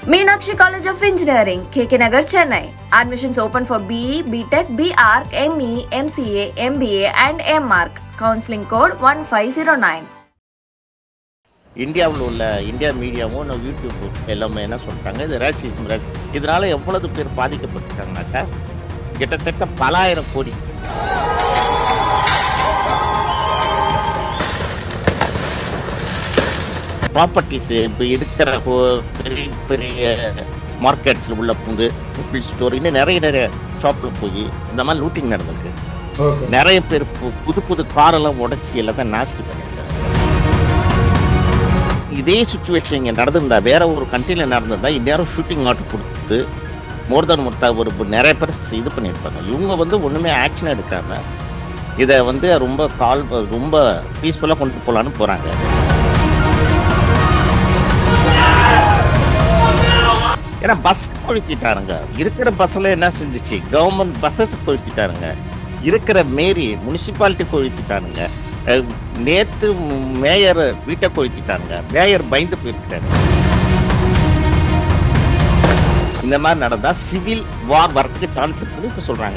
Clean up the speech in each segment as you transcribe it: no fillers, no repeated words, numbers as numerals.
Meenakshi College of Engineering, KK Nagar, Chennai. Admissions open for BE, BTech, BArc, ME, MCA, MBA and MArc. Counseling code 1509. இந்தியாவில் உள்ள India மீடியாவும் YouTube எல்லாமே என்ன சொல்லிட்டாங்க, இது racism. இதனால எவ்வளவு பேர் பாதிக்கப்பட்டிருக்காங்கனாக்கா கிட்டத்தட்ட பல ஆயிரம் கோடி. ப்ராப்பர்ட்டிஸ் இப்போ இருக்கிற பெரிய பெரிய மார்க்கெட்ஸில் உள்ள புந்து ஸ்டோர் இன்னும் நிறைய ஷாப்பில் போய் இந்த மாதிரி லூட்டிங் நடந்திருக்கு. நிறைய பேர் புது புது காரெல்லாம் உடச்சி எல்லாத்தையும் நாஸ்தி பண்ணியிருக்காங்க. இதே சுச்சுவேஷன் இங்கே நடந்திருந்தா, வேற ஒரு கண்ட்ரியில் நடந்திருந்தா இந்நேரம் ஷூட்டிங் ஆர்டர் கொடுத்து மோர் தென் ஒரு நிறைய பேர் இது பண்ணியிருப்பாங்க. இவங்க ஒன்றுமே ஆக்ஷன் எடுக்காம இதை ரொம்ப பீஸ்ஃபுல்லாக கொண்டு போகலான்னு போகிறாங்க. ஏன்னா பஸ் கொளுத்திட்டாருங்க. இருக்கிற பஸ்ஸில் என்ன செஞ்சிச்சு, கவர்மெண்ட் பஸ்ஸஸ் கொளுத்திட்டாருங்க. இருக்கிற முனிசிபாலிட்டி கொளுத்திட்டாருங்க. நேற்று மேயர் வீட்டை கொளுத்திட்டாருங்க. மேயர் பயந்து போயிருக்காரு. இந்த மாதிரி நடந்தா சிவில் வார் வரதுக்கு சான்ஸ் இருக்குன்னு இப்ப சொல்றாங்க.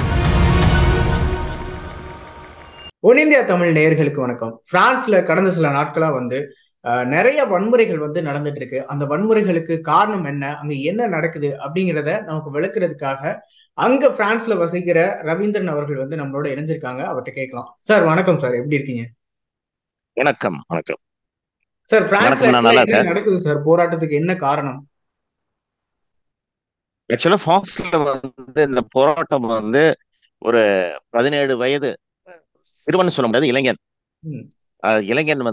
ஒன்னிந்தியா தமிழ் நேயர்களுக்கு வணக்கம். பிரான்ஸ்ல கடந்த சில நாட்களா நிறைய வன்முறைகள் நடந்துட்டு இருக்கு. அந்த வன்முறைகளுக்கு காரணம் என்ன, அங்க என்ன நடக்குது அப்படிங்கிறத நமக்கு விளக்குறதுக்காக அங்க பிரான்ஸ்ல வசிக்கிற ரவீந்திரன் அவர்கள் நம்மளோட இணைஞ்சிருக்காங்க. அவர்கிட்ட கேட்கலாம். சார் வணக்கம் சார், எப்படி இருக்கீங்க? வணக்கம். வணக்கம் சார். பிரான்ஸ்ல என்ன நடக்குது சார்? போராட்டத்துக்கு என்ன காரணம்? ஆக்சுவலா பிரான்ஸ்ல இந்த போராட்டம் ஒரு 17 வயது சிறுவன் சொல்ல முடியாது, இளைஞன். இளைஞன்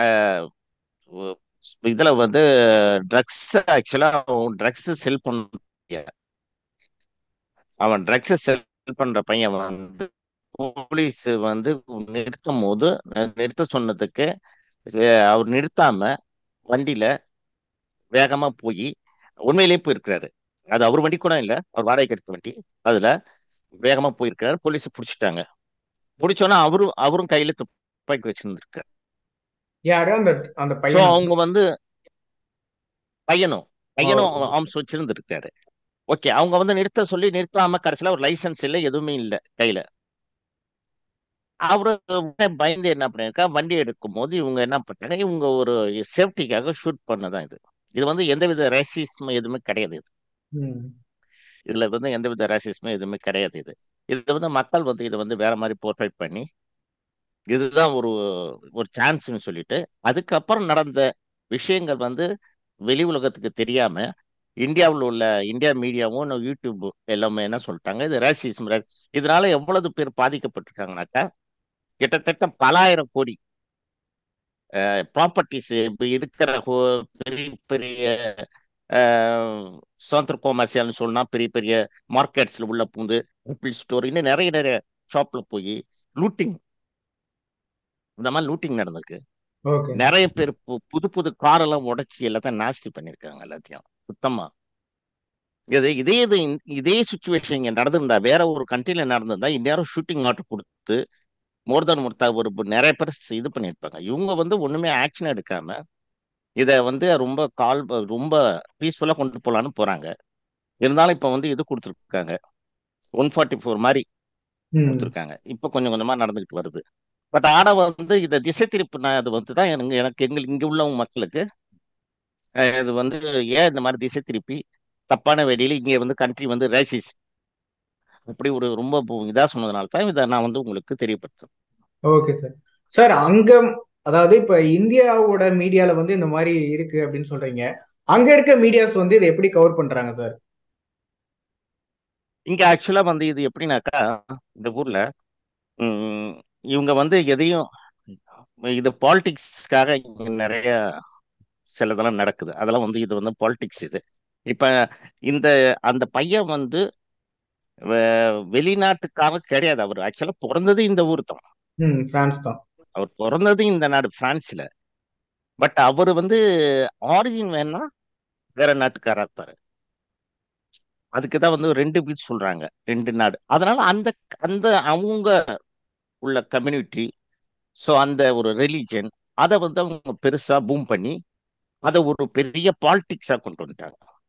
இதுல ட்ரக்ஸ் ஆக்சுவலா ட்ரக்ஸ் செல் பண்ண அவன் ட்ரக்ஸ் செல் பண்ற பையன் போலீஸ் நிறுத்த சொன்னதுக்கு அவர் நிறுத்தாம வண்டியில வேகமா போய் உண்மையிலேயே போயிருக்கிறாரு. அது அவர் வண்டி கூட இல்லை, அவர் வாடகைக்கு எடுத்த வண்டி. அதுல வேகமா போயிருக்கிறாரு. போலீஸ் பிடிச்சிட்டாங்க. பிடிச்சோன்னா அவரும் கையில துப்பாக்கி வச்சிருந்திருக்காரு. அவங்க பையனும் ஆர்ம்ஸ் வச்சிருந்திருக்காரு. ஓகே, அவங்க நிறுத்த சொல்லி நிறுத்தாம கடைசியில ஒரு லைசன்ஸ் இல்லை, எதுவுமே இல்லை கையில. அவரு பயந்து என்ன பண்ணிருக்கா, வண்டி எடுக்கும் போது இவங்க என்ன பண்ணாங்க, இவங்க ஒரு சேஃப்டிக்காக ஷூட் பண்ணதான் இது. இது எந்தவித ரேசிசம் எதுவுமே கிடையாது. இதுல எந்தவித ரேசிசமும் எதுவுமே கிடையாது. இது மக்கள் இதை வேற மாதிரி போர்ட்ரேட் பண்ணி இதுதான் ஒரு சான்ஸ்னு சொல்லிட்டு அதுக்கப்புறம் நடந்த விஷயங்கள் வெளி உலகத்துக்கு தெரியாம இந்தியாவில் உள்ள இந்தியா மீடியாவும் யூடியூப் எல்லாமே என்ன சொல்லிட்டாங்க, இது ரேசிசம். இதனால எவ்வளவு பேர் பாதிக்கப்பட்டிருக்காங்கனாக்கா கிட்டத்தட்ட பல ஆயிரம் கோடி ப்ராப்பர்ட்டிஸ் இப்போ இருக்கிற பெரிய பெரிய சுதந்திர கொமர்சியல்னு சொன்னா பெரிய பெரிய மார்க்கெட்ஸ்ல உள்ள பூந்து ஸ்டோர் இன்னும் நிறைய ஷாப்ல போய் லூட்டிங் இந்த மாதிரி லூட்டிங் நடந்திருக்கு. நிறைய பேர் புது புது காரெல்லாம் உடைச்சி எல்லாத்தையும் நாஸ்தி பண்ணிருக்காங்க எல்லாத்தையும் சுத்தமா. இதே சுச்சுவேஷன் இங்க நடந்திருந்தா, வேற ஒரு கண்ட்ரில நடந்திருந்தா இந்நேரம் ஷூட்டிங் ஆர்டர் கொடுத்து மோர் தென் நிறைய பேர் இது பண்ணியிருப்பாங்க. இவங்க ஒண்ணுமே ஆக்ஷன் எடுக்காம இதை ரொம்ப பீஸ்ஃபுல்லா கொண்டு போகலான்னு போறாங்க. இருந்தாலும் இப்ப இது கொடுத்துருக்காங்க, 144 மாதிரி கொடுத்துருக்காங்க. இப்ப கொஞ்சம் கொஞ்சமா நடந்துகிட்டு வருது. பட் ஆனா இதை திசை திருப்பினா அது தான் எனக்கு இங்க உள்ள மக்களுக்கு இது ஏன் இந்த மாதிரி திசை திருப்பி தப்பான வழியில இங்க கண்ட்ரி ரேசிஸ் அப்படி ஒரு ரொம்ப இதா சொன்னதுனால தான் இதை நான் உங்களுக்கு தெரியப்படுத்துறேன். Okay sir. சார் அங்க அதாவது இப்ப இந்தியாவோட மீடியால இந்த மாதிரி இருக்கு அப்படின்னு சொல்றீங்க. அங்க இருக்க மீடியாஸ் இதை எப்படி கவர் பண்றாங்க சார்? இங்க ஆக்சுவலா இது எப்படின்னாக்கா, இந்த ஊர்ல இவங்க எதையும் இது பாலிடிக்ஸ்க்காக இங்க நிறைய சிலதெல்லாம் நடக்குது. அதெல்லாம் இது பாலிடிக்ஸ். இது இப்ப அந்த பையன் வெளிநாட்டுக்காரர் கிடையாது. அவர் ஆக்சுவலா பிறந்தது இந்த ஊர் தான், பிரான்ஸ் தான். அவர் பிறந்தது இந்த நாடு பிரான்ஸ்ல. பட் அவரு ஆரிஜின் வேணா வேற நாட்டுக்காரா இருப்பாரு. அதுக்குதான் 2 பீச் சொல்றாங்க, 2 நாடு. அதனால அந்த அந்த அவங்க உள்ள கம்யூனிட்டி, ஸோ அந்த ஒரு ரிலீஜன் அதை அவங்க பெருசா பூம் பண்ணி அதை ஒரு பெரிய பாலிடிக்ஸா கொண்டு வந்துட்டாங்க.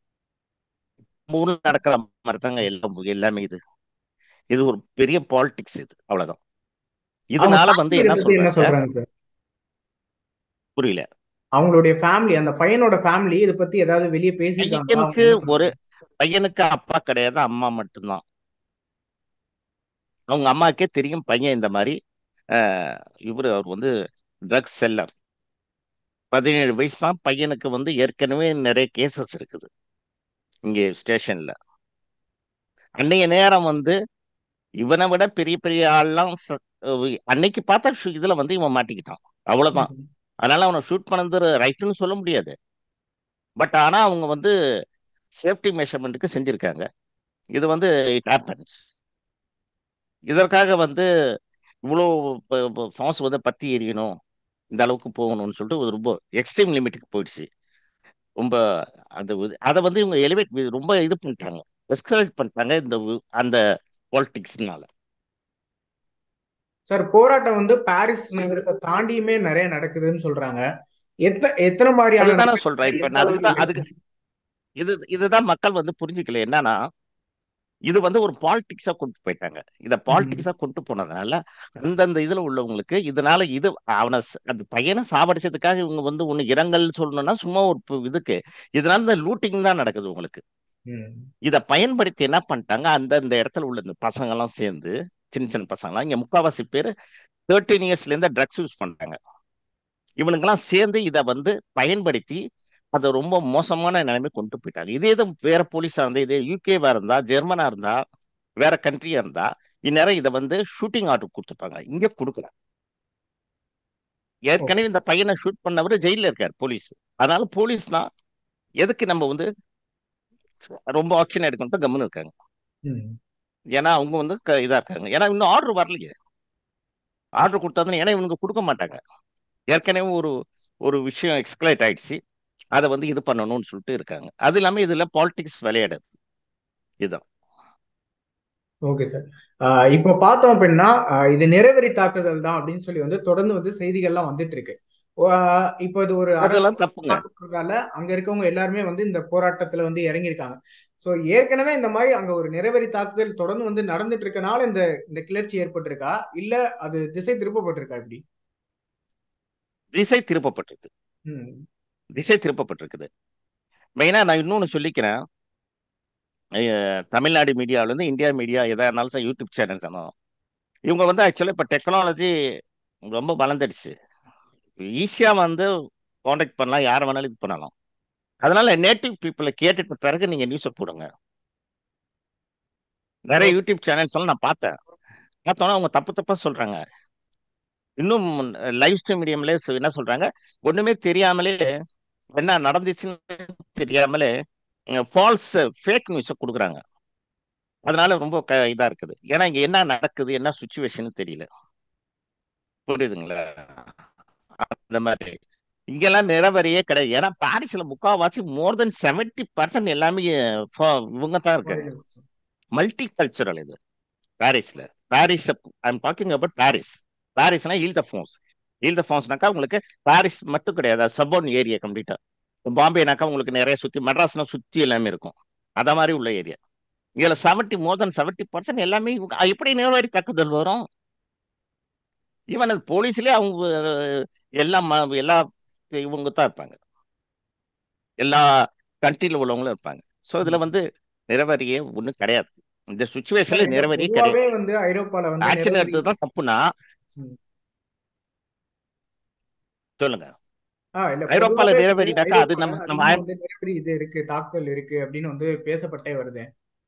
ஊர்ல நடக்கிற மாதிரி தாங்க எல்லாமே. இது ஒரு பெரிய பாலிடிக்ஸ், இது அவ்வளவுதான். அவங்க இதனால வந்து ஃபேமிலி இத என்ன பத்தி என்ன சொல்றாங்க, சொல்றாங்க சார்? புரியல. அவங்களுடைய ஃபேமிலி, அந்த பையனோட ஃபேமிலி இத பத்தி ஏதாவது வெளிய பேசியிருக்காங்களா? அவங்க பையனுக்கு என்ன சொல்றாங்க? பையனுக்கு அப்பா கிடையாது, அம்மா மட்டும்தான். அவங்க அம்மாக்கே தெரியும் பையன் இந்த மாதிரி அவர் வந்து ட்ரக்ஸ் செல்லர். 17 வயசு தான் பையனுக்கு. வந்து ஏற்கனவே நிறைய கேசஸ் இருக்குது இங்கே ஸ்டேஷன்ல. அன்னைய நேரம் வந்து இவனை விட பெரிய பெரிய ஆள்லாம் அன்னைக்கு பார்த்தா இதுல வந்து இவன் மாட்டிக்கிட்டான், அவ்வளவுதான். ம். அதனால அவனை ஷூட் பண்ணது ரைட்டுன்னு சொல்ல முடியாது. பட் ஆனா அவங்க வந்து சேஃப்டி மெஷர்மெண்ட்டுக்கு செஞ்சிருக்காங்க. இது வந்து இட் ஹேப்பன்ஸ். இதற்காக வந்து இவ்வளோ ஃபார்ம்ஸ் வந்து பத்தி எரியணும், இந்த அளவுக்கு போகணும்னு சொல்லிட்டு ஒரு ரொம்ப எக்ஸ்ட்ரீம் லிமிட்டுக்கு போயிடுச்சு. ரொம்ப அதை வந்து இவங்க எலிவேட் ரொம்ப இது பண்ணிட்டாங்க, எஸ்கலேட் பண்ணிட்டாங்க அந்த பாலிடிக்ஸ்னால. சார், போராட்டம் வந்து பாரிஸ் நகரத்தை தாண்டியுமே நிறைய நடக்குதுன்னு சொல்றாங்க. எத்தனை மாதிரியான அதுதான் நான் சொல்றேன். நடவடிக்கைகள் இப்ப எந்த நான் அதுக்கு அளவுக்கு தான் அதுக்கு இதுதான் மக்கள் வந்து புரிஞ்சுக்கல. என்னன்னா, இது வந்து ஒரு பாலிடிக்ஸா கொண்டு போயிட்டாங்க. இத ம். பாலிடிக்ஸா கொண்டு போனதுனால அந்தந்த இதுல உள்ளவங்களுக்கு இதனால அவனை அந்த பையனை சாவடிச்சதுக்காக இவங்க வந்து ஒண்ணு இரங்கல் சொல்லணும்னா சும்மா ஒரு இதுக்கு. இதனால இந்த லூட்டிங் தான் நடக்குது உங்களுக்கு. ம். இதை பயன்படுத்தி என்ன பண்ணிட்டாங்க, அந்தந்த இடத்துல உள்ள இந்த பசங்க எல்லாம் சேர்ந்து, சின்ன சின்ன பசங்கலாம் இங்க முக்காவாசி பேர் 13 இயர்ஸ்ல இருந்து ட்ரக்ஸ் யூஸ் பண்றாங்க. இவனுங்கெல்லாம் சேர்ந்து இதை வந்து பயன்படுத்தி அதை ரொம்ப மோசமான நிலைமை கொண்டு போயிட்டாங்க. இதே இது வேற போலீஸா இருந்தா, இதே யூகேவா இருந்தா, ஜெர்மனா இருந்தா, வேற கண்ட்ரியா இருந்தா, இந்நேரம் இதை வந்து ஷூட்டிங் ஆர்டர் கொடுத்துருப்பாங்க. இங்க கொடுக்கல. ஓ. ஏற்கனவே இந்த பையனை ஷூட் பண்ணவர் ஜெயில இருக்கார் போலீஸ். அதனால போலீஸ்னா எதுக்கு நம்ம வந்து ரொம்ப ஆக்ஷன் எடுக்கணும் கம்முன்னு இருக்காங்க. ம். ஏன்னா அவங்க வந்து இதா இருக்காங்க. ஏன்னா இன்னும் ஆர்டர் வரலையே. ஆர்டர் கொடுத்தாதுன்னு ஏன்னா இவனுக்கு கொடுக்க மாட்டாங்க. ஏற்கனவே ஒரு ஒரு விஷயம் எக்ஸ்கலேட் ஆயிடுச்சு, அதை வந்து இது பண்ணணும்னு சொல்லிட்டு இருக்காங்க. அது இல்லாம இதுல பாலிடிக்ஸ் விளையாடுது. இதுதான். Okay sir. இப்போ பார்த்தோம் அப்படின்னா இது நிறவெறி தாக்குதல் தான் அப்படின்னு சொல்லி வந்து தொடர்ந்து வந்து செய்திகள்லாம் வந்துட்டு இருக்கு. இப்போ இது ஒரு அரசு அதெல்லாம் தப்புங்க. தாக்குறதால அங்க இருக்கவங்க எல்லாருமே வந்து இந்த போராட்டத்துல வந்து இறங்கியிருக்காங்க. ஸோ ஏற்கனவே இந்த மாதிரி அங்க ஒரு நிறவெறி தாக்குதல் தொடர்ந்து வந்து நடந்துட்டு இருக்கனால இந்த இந்த கிளர்ச்சி ஏற்பட்டிருக்கா, இல்ல அது திசை திருப்பப்பட்டிருக்கா இப்படி? திசை திருப்பப்பட்டிருக்கு. ம். திசை திருப்பப்பட்டிருக்குது. மெயினா நான் இன்னொன்னு சொல்லிக்கிறேன். தமிழ்நாடு மீடியாவில இருந்து இந்தியா மீடியா எதா இருந்தாலும் சார், யூடியூப் சேனல் தானோ, இவங்க வந்து ஆக்சுவலா இப்ப டெக்னாலஜி ரொம்ப வளர்ந்துடுச்சு. ஈஸியா வந்து காண்டாக்ட் பண்ணலாம், யாரை வேணாலும் இது பண்ணலாம். அதனால நேட்டிவ் பீப்புளை கேட்டுட்ட பிறகு நீங்க நியூஸை போடுங்க. நிறைய யூடியூப் சேனல்ஸ் எல்லாம் நான் பார்த்தோன்னா அவங்க தப்பு தப்பா சொல்றாங்க. இன்னும் லைவ் ஸ்ட்ரீம் மீடியம்ல என்ன சொல்றாங்க, ஒண்ணுமே தெரியாமலே என்ன நடந்துச்சுன்னு தெரியாமலே ஃபால்ஸ் ஃபேக் நியூஸை கொடுக்குறாங்க. அதனால ரொம்ப இதா இருக்குது. ஏன்னா இங்க என்ன நடக்குது, என்ன சுச்சுவேஷன் தெரியல. புரியுதுங்களா? அந்த மாதிரி இங்கெல்லாம் நிறவரியே கிடையாது. ஏன்னா பாரிஸ்ல முக்காவாசி மோர் தென் 70% எல்லாமே இவங்க தான் இருக்காங்க. மல்டி கல்ச்சுரல் இது பாரிஸ்ல. Paris I'm talking about Paris. பாரிஸ்னா Ile de France. Ile de ஃப்ரான்ஸ்னாக்கா உங்களுக்கு பாரிஸ் மட்டும் கிடையாது, சப்போர்ன் ஏரியா கம்ப்ளீட்டா. பாம்பேனாக்கா உங்களுக்கு நிறைய சுத்தி, மெட்ராஸ்னா சுத்தி எல்லாமே இருக்கும். அத மாதிரி உள்ள ஏரியா. இதுல மோர் தென் 70% எல்லாமே எப்படி நேர்வாரி தாக்குதல் வரும்? ஈவன் அது போலீஸ்லயே அவங்க எல்லாம் எல்லா இவங்க தான் இருப்பாங்க, எல்லா கண்ட்ரில உள்ளவங்களும் இருப்பாங்க. ஸோ இதுல வந்து நிறவரியே ஒன்றும் கிடையாது. இந்த சுச்சுவேஷன்ல இல்ல நிறவரியே பொதுவாவே கிடையாது. வந்து ஐரோப்பால வந்து ஆக்ஷன் நிறவெறி. எடுத்தது தான் தப்புனா ம். சொல்லுங்க. இல்ல ஐரோப்பால பொதுவாவே வந்து நிறவரினாக்கா அது ஐரோப்பால நம்ம நம்ம அதிகமா வந்து நிறவெறி இது இருக்கு, தாக்குதல் இருக்கு அப்படின்னு வந்து பேசப்பட்டே வருது.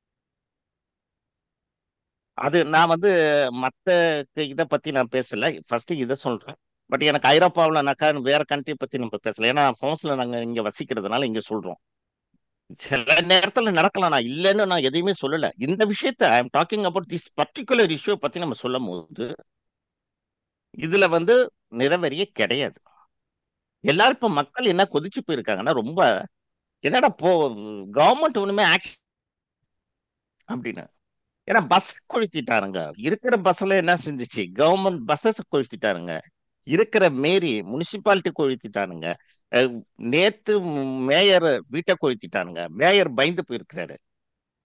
அது நான் வந்து மத்த இதை பத்தி நான் பேசல, ஃபர்ஸ்ட் இதை சொல்றேன். பட் எனக்கு ஐரோப்பாவில்னாக்கா வேற கண்ட்ரி பத்தி நம்ம பேசல. ஏன்னா பிரான்ஸ்ல நாங்க இங்க வசிக்கிறதுனால இங்க சொல்றோம். சில நேரத்துல நடக்கலாம், நான் இல்லைன்னு நான் எதையுமே சொல்லல. இந்த விஷயத்த I am talking about this particular issue பத்தி நம்ம சொல்லும் போது இதுல வந்து நிறவெறியே கிடையாது. எல்லாரும் இப்ப மக்கள் என்ன கொதிச்சு போயிருக்காங்கன்னா, ரொம்ப என்னடா கவர்மெண்ட் ஒண்ணுமே ஆக்ஷன் அப்படின்னு. ஏன்னா பஸ் கொளுத்திட்டாருங்க. இருக்கிற பஸ்ல என்ன செஞ்சுச்சு, கவர்மெண்ட் பஸ்ஸஸ் கொளுத்திட்டாருங்க. இருக்கிற மேரி முனிசிபாலிட்டி கொளுத்திட்டானுங்க. நேத்து மேயர் வீட்டை கொளுத்திட்டானுங்க. மேயர் பயந்து போயிருக்கிறாரு.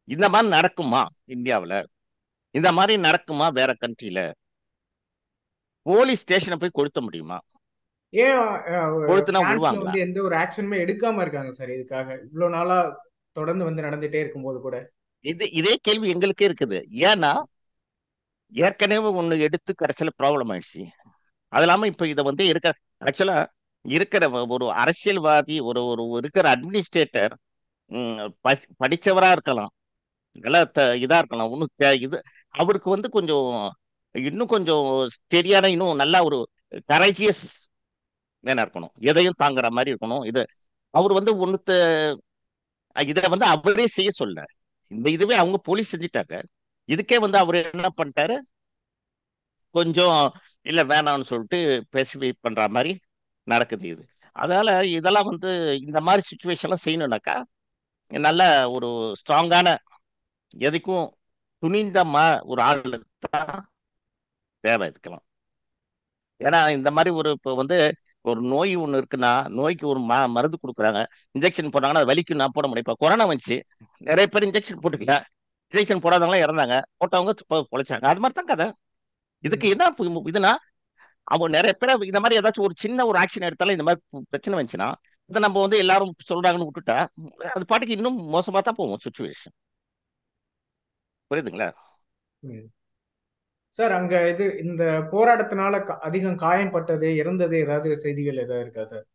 இந்த மாதிரி நடக்குமா இந்தியாவில்? இந்த மாதிரி நடக்குமா வேற கண்ட்ரியில? போலீஸ் ஸ்டேஷனை போய் கொளுத்த முடியுமா? ஏன் கொளுத்துனா பிரான்ஸ்ல விடுவாங்களா? வந்து எந்த ஒரு ஆக்ஷனுமே எடுக்காம இருக்காங்க சார் இதுக்காக இவ்வளவு நாளா தொடர்ந்து வந்து நடந்துட்டே இருக்கும்போது கூட? இதே கேள்வி எங்களுக்கே இருக்குது. ஏன்னா ஏற்கனவே ஒண்ணு எடுத்து கடைசியில ப்ராப்ளம் ஆயிடுச்சு. அது இல்லாம இப்ப இதை வந்து ஆக்சுவலா இருக்கிற ஒரு அரசியல்வாதி, ஒரு ஒரு இருக்கிற அட்மினிஸ்ட்ரேட்டர் படிச்சவரா இருக்கலாம், நல்லா இதா இருக்கலாம், இது அவருக்கு வந்து கொஞ்சம் இன்னும் கொஞ்சம் ஸ்டெடியான, இன்னும் நல்லா ஒரு கரேஜியஸ் மேனா இருக்கணும், எதையும் தாங்குற மாதிரி இருக்கணும். இது அவர் வந்து இதை வந்து அவரே செய்ய சொல்ல, இதுவே அவங்க போலீஸ் செஞ்சுட்டாங்க. இதுக்கே வந்து அவர் என்ன பண்ணிட்டாரு, கொஞ்சம் இல்ல வேணாம்னு சொல்லிட்டு ஸ்பெசிஃபை பண்ற மாதிரி நடக்குது இது. அதனால இதெல்லாம் வந்து இந்த மாதிரி சுச்சுவேஷன்லாம் செய்யணும்னாக்கா நல்ல ஒரு ஸ்ட்ராங்கான, எதுக்கும் துணிந்த ஒரு ஆள் தான் தேவை இதுக்கெல்லாம். ஏன்னா இந்த மாதிரி இப்போ வந்து ஒரு நோய் ஒன்று இருக்குன்னா, நோய்க்கு ஒரு மருந்து கொடுக்குறாங்க, இன்ஜெக்ஷன் போட்டாங்கன்னா அது வலிக்குன்னா போட முடியும். இப்போ கொரோனா வந்துச்சு, நிறைய பேர் இன்ஜெக்ஷன் போட்டுக்கல, இன்ஜெக்ஷன் போடாதவங்களாம் இறந்தாங்க, போட்டவங்க பொழைச்சாங்க. அது மாதிரி தான் கதை. இதுக்கு என்ன இதுனா, அவங்க நிறைய பேர் இந்த மாதிரி ஏதாச்சும் ஒரு சின்ன ஒரு ஆக்ஷன் எடுத்தாலும் இந்த மாதிரி பிரச்சனை வந்துச்சுன்னா, இதை நம்ம வந்து எல்லாரும் சொல்றாங்கன்னு விட்டுட்டா அது பாட்டுக்கு இன்னும் மோசமா தான் போகும் சுச்சுவேஷன். புரியுதுங்களா சார்? அங்க இந்த போராட்டத்தினால அதிகம் காயம்பட்டது, இறந்தது ஏதாவது செய்திகள் ஏதாவது இருக்கா சார்?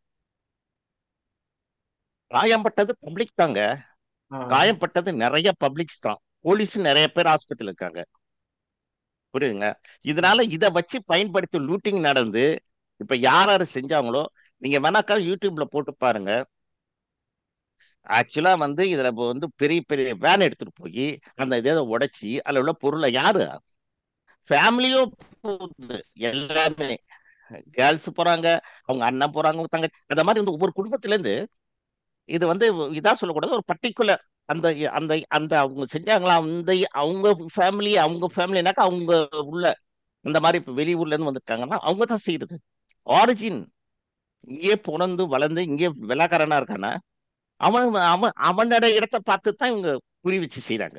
காயம்பட்டது பப்ளிக் தாங்க. காயம்பட்டது நிறைய பப்ளிக்ஸ் தான். போலீஸ் நிறைய பேர் ஹாஸ்பிட்டல் இருக்காங்க. புரியுதுங்க. இதனால இதை வச்சு பயன்படுத்தி லூட்டிங் நடந்து இப்ப யார் செஞ்சாங்களோ நீங்க வேணாக்கா யூடியூப்ல போட்டு பாருங்க. ஆக்சுவலா வந்து இதுல வந்து பெரிய பெரிய வேன் எடுத்துட்டு போய் அந்த இதை உடைச்சி அதுல உள்ள பொருளை யாரு ஃபேமிலியோ போகுது, எல்லாமே கேர்ள்ஸ் போறாங்க, அவங்க அண்ணன் போறாங்க, தங்க, அந்த மாதிரி வந்து ஒவ்வொரு குடும்பத்துல இருந்து இது வந்து இதா சொல்லக்கூடாது, ஒரு பர்டிகுலர் அந்த அந்த அந்த அவங்க செஞ்சாங்களா, அவங்க ஃபேமிலினாக்கா அவங்க உள்ள இந்த மாதிரி இப்ப வெளியூர்ல இருந்து வந்திருக்காங்கன்னா அவங்க தான் செய்யறது. ஆரிஜின் இங்கே பிறந்து வளர்ந்து இங்கே விளாக்காரனா இருக்கானா, அவனோட இடத்தை பார்த்து தான் இவங்க குறி வச்சு செய்யறாங்க.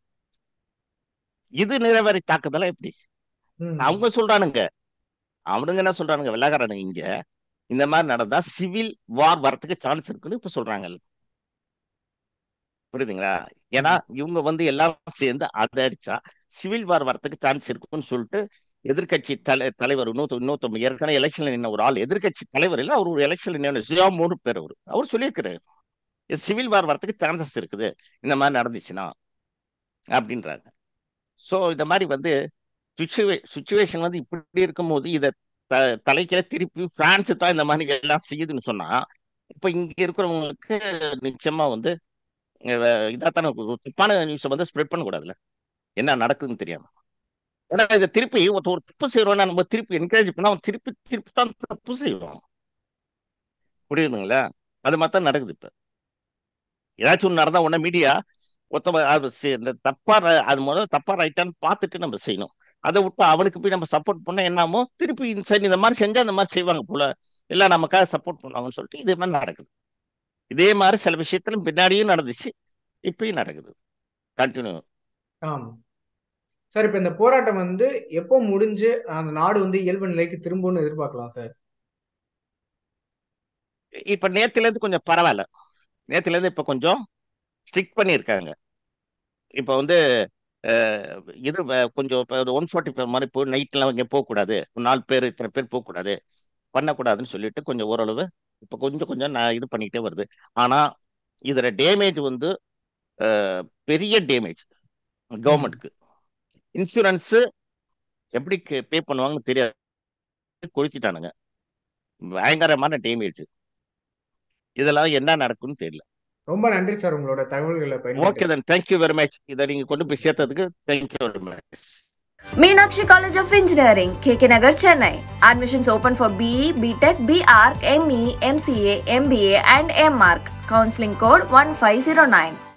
இது நிறவரி தாக்குதலா எப்படி? அவங்க சொல்றானுங்க, அவனுங்க என்ன சொல்றானுங்க, விளாக்காரனுங்க இங்க இந்த மாதிரி நடந்தா சிவில் வார் வரத்துக்கு சான்ஸ் இருக்குன்னு இப்ப சொல்றாங்க. புரியுதுங்களா? ஏன்னா இவங்க வந்து எல்லாரும் சேர்ந்து அதை அடிச்சா சிவில் வார் வரத்துக்கு சான்ஸ் இருக்குன்னு சொல்லிட்டு எதிர்கட்சி தலைவர் இன்னொருத்தவங்க ஏற்கனவே எலெக்ஷன்ல நின்ன ஒரு ஆள், எதிர்கட்சி தலைவர் இல்ல, அவர் ஒரு எலெக்ஷன்ல நின்று ஜியாமோன்னு பேர், அவர் சொல்லியிருக்கிறாரு சிவில் வார் வரத்துக்கு சான்சஸ் இருக்குது இந்த மாதிரி நடந்துச்சுன்னா அப்படின்றாங்க. ஸோ இந்த மாதிரி வந்து சுச்சுவேஷன் வந்து இப்படி இருக்கும்போது இதை தலைக்கில திருப்பி பிரான்ஸ் தான் இந்த மாதிரி எல்லாம் செய்யுதுன்னு சொன்னா இப்ப இங்க இருக்கிறவங்களுக்கு நிச்சயமா வந்து இதாத்தான தப்பான நியூஸை வந்து ஸ்ப்ரெட் பண்ணக்கூடாதுல்ல, என்ன நடக்குதுன்னு தெரியாம. ஏன்னா இதை திருப்பி ஒரு தப்பு செய்யறோம்னா நம்ம திருப்பி என்கரேஜ் பண்ணா அவன் திருப்பி திருப்பி தான் தப்பு செய்வோம். புரியுதுங்களா? அது மாதிரி தான் நடக்குது. இப்ப ஏதாச்சும் ஒன்று நடந்தா உடனே மீடியா இந்த தப்பா அது முதல்ல தப்பா ரைட்டான்னு பார்த்துட்டு நம்ம செய்யணும். அதை விட்டு அவனுக்கு போய் நம்ம சப்போர்ட் பண்ண என்னமோ திருப்பி சரி இந்த மாதிரி செஞ்சா இந்த மாதிரி செய்வாங்க போல, எல்லாம் நமக்காக சப்போர்ட் பண்ணுவாங்கன்னு சொல்லிட்டு இதே மாதிரி நடக்குது. இதே மாதிரி சில விஷயத்துல பின்னாடியும் நடந்துச்சு, இப்பயும் நடக்குது கண்டினியூ. சார், இப்ப இந்த போராட்டம் வந்து எப்போ முடிஞ்சு அந்த நாடு வந்து இயல்பு நிலைக்கு திரும்பும்னு எதிர்பார்க்கலாம் சார்? இப்ப நேத்துல இருந்து கொஞ்சம் பரவாயில்ல, நேத்துல இருந்து இப்ப கொஞ்சம் ஸ்ட்ரிக்ட் பண்ணியிருக்காங்க. இப்ப வந்து இது கொஞ்சம் 145 மாதிரி போய் நைட்லாம் இங்கே போகக்கூடாது, 4 பேர் இத்தனை பேர் போகக்கூடாது, பண்ணக்கூடாதுன்னு சொல்லிட்டு கொஞ்சம் ஓரளவு இப்ப கொஞ்சம் கொஞ்சம் நான் இது பண்ணிக்கிட்டே வருது. ஆனா இதுல டேமேஜ் வந்து பெரிய டேமேஜ் கவர்மெண்ட்க்கு. இன்சூரன்ஸ் எப்படி பே பண்ணுவாங்கன்னு தெரியாது, கொளுத்திட்டானுங்க, பயங்கரமான டேமேஜ். இதெல்லாம் என்ன நடக்கும்னு தெரியல. ரொம்ப நன்றி சார் உங்களோட தகவல்களை. Okay then, thank you very much. இதை நீங்க கொண்டு போய் சேர்த்ததுக்கு thank you very much. Meenakshi College of Engineering, KK Nagar, Chennai. Admissions open for BE, BTech, BArc, ME, MCA, MBA and MArc. Counseling code 1509.